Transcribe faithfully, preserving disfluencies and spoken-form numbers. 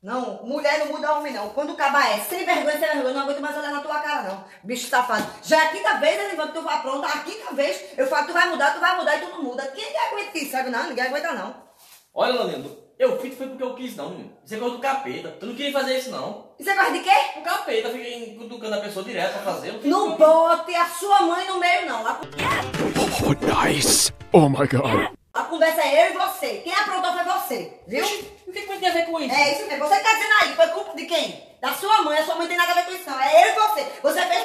Não, mulher não muda homem, não. Quando o caba é sem vergonha, sem vergonha, não aguento mais olhar na tua cara, não. Bicho safado. Já é a quinta vez, Elivan, que tu vai pronto. A quinta vez, eu falo, tu vai mudar, tu vai mudar e tu não muda. Quem que aguenta isso, sabe? Não, ninguém aguenta, não. Olha, Laninho, eu fiz foi porque eu quis, não, menino. Isso é coisa do capeta. Tu não queria fazer isso, não. Isso é coisa de quê? O capeta fica cutucando a pessoa direto pra fazer. Não bote a sua mãe no meio, não. A... Oh, nice. Oh, my God. A conversa é eu e você. Quem aprontou foi você, viu? O que que tem a ver com isso? É isso mesmo. Você tá dizendo aí, foi culpa de quem? Da sua mãe. A sua mãe tem nada a ver com isso, não. É eu e você. Você fez